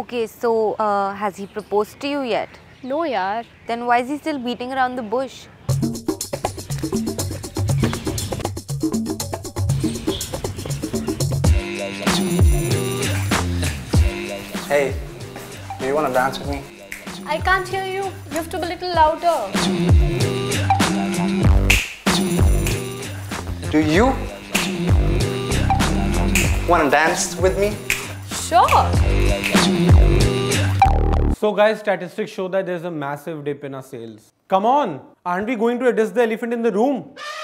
Okay, so has he proposed to you yet? No, yaar. Then why is he still beating around the bush? Hey, do you want to dance with me? I can't hear you. You have to be a little louder. Do you want to dance with me? Sure. So guys, statistics show that there's a massive dip in our sales. Come on, aren't we going to address the elephant in the room?